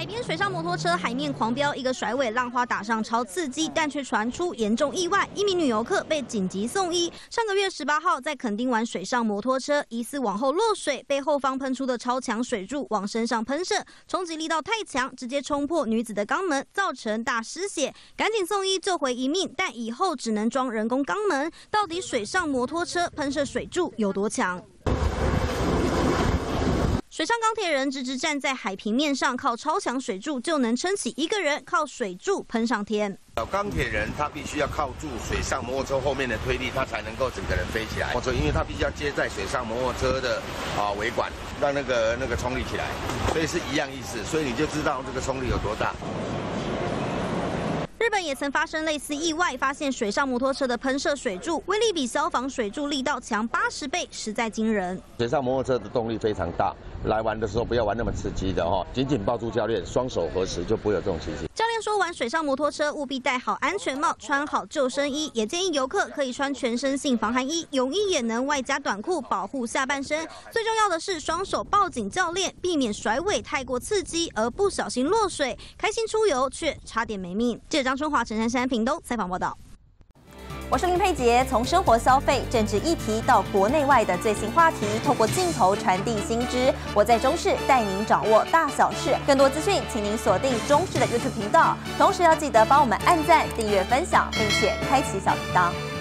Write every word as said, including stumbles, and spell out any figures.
海边水上摩托车海面狂飙，一个甩尾，浪花打上超刺激，但却传出严重意外，一名女游客被紧急送医。上个月十八号，在垦丁玩水上摩托车，疑似往后落水，被后方喷出的超强水柱往身上喷射，冲击力道太强，直接冲破女子的肛门，造成大失血，赶紧送医救回一命，但以后只能装人工肛门。到底水上摩托车喷射水柱有多强？ 水上钢铁人直直站在海平面上，靠超强水柱就能撑起一个人，靠水柱喷上天。 钢铁人他必须要靠住水上摩托车后面的推力，他才能够整个人飞起来。或者因为他必须要接在水上摩托车的啊尾管，让那个那个冲力起来，所以是一样意思。所以你就知道这个冲力有多大。 日本也曾发生类似意外，发现水上摩托车的喷射水柱威力比消防水柱力道强八十倍，实在惊人。 水上摩托车的动力非常大，来玩的时候不要玩那么刺激的哈，紧紧抱住教练，双手合十就不会有这种情形。 教练说，玩水上摩托车务必戴好安全帽，穿好救生衣，也建议游客可以穿全身性防寒衣，泳衣也能外加短裤保护下半身。最重要的是双手抱紧教练，避免甩尾太过刺激而不小心落水，开心出游却差点没命。记者张春华、陈珊珊、屏东采访报道。 我是林佩杰，从生活消费、政治议题到国内外的最新话题，透过镜头传递新知。我在中视带您掌握大小事，更多资讯，请您锁定中视的 YouTube 频道。同时要记得帮我们按赞、订阅、分享，并且开启小铃铛。